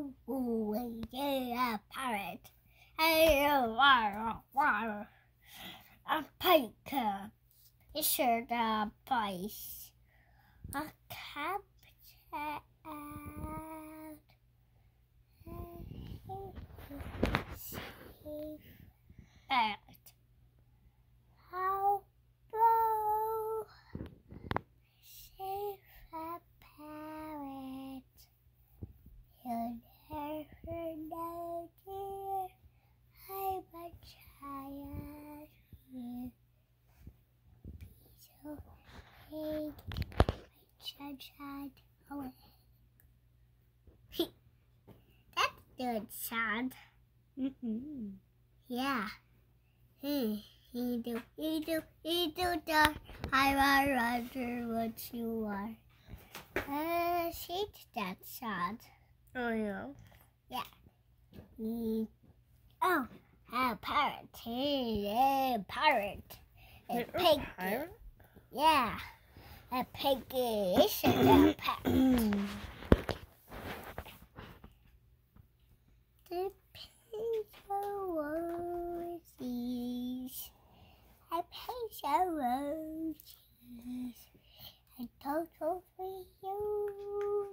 a parrot. Hey, a pike. It's the place. A cat. Parrot. How low? Save a parrot. You'll never know, dear. I'm a child here. So take my child away. That's good sound. Yeah. He do the. I wonder what you are. She's that sound. Oh yeah. Yeah. Oh, a parrot. A parrot. A pig. Pirate? Yeah. A pig is a parrot. The pig roses. A pig roses. A total for you.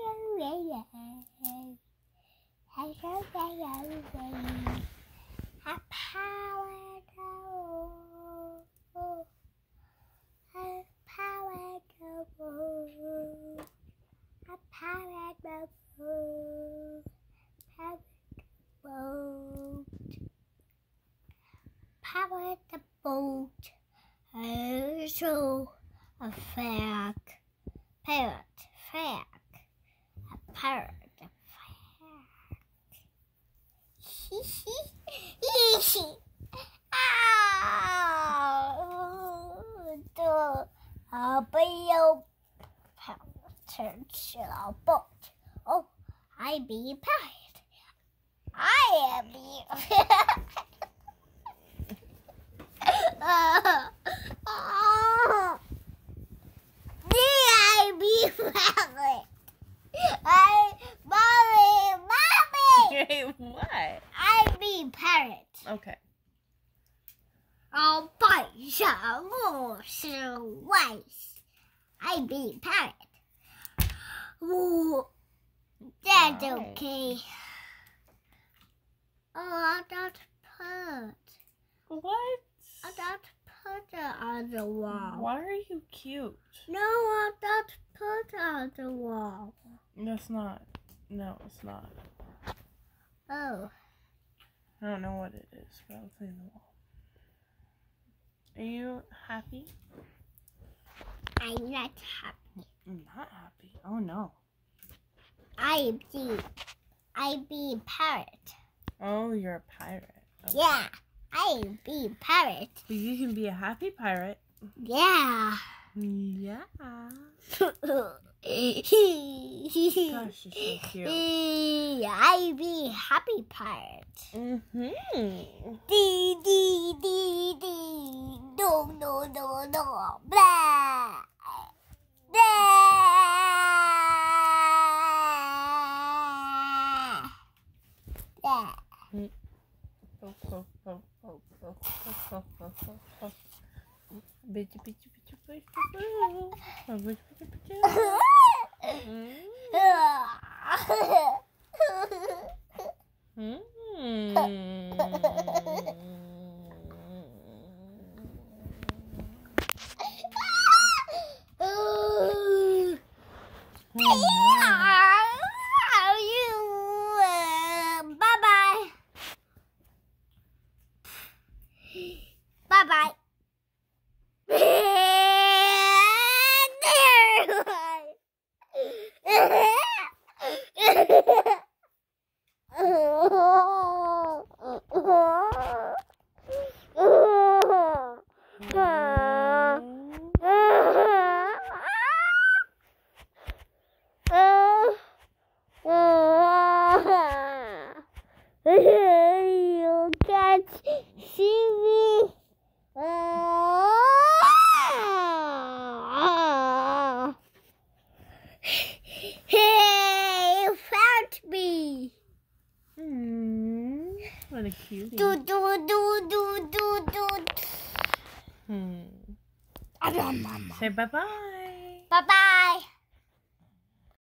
A parrot. A parrot. A parrot boat. Parrot the boat. So a flag. Parrot flag. A parrot flag. A real parrot to a boat. Oh, I be parrot. I am the I be parrot. Mommy. Hey, what? I be parrot. Okay. 白上我是 wise. I be parrot. That's okay. Oh, I don't put. What? I don't put it on the wall. Why are you cute? No, I don't put it on the wall. That's not. No, it's not. Oh. I don't know what it is, but I'll clean the wall. Are you happy? I'm not happy. Not happy? Oh no. I be parrot. Oh, you're a pirate. Okay. Yeah, I be parrot. But you can be a happy pirate. Yeah. Yeah. Gosh, you're so cute. I be happy pirate. Dee dee dee dee. No no no no. Blah. Blah. Bye-bye. Bye-bye. You can't see me. Hey, you found me. What a cutie. Do do do do do do. Say bye-bye. Bye bye.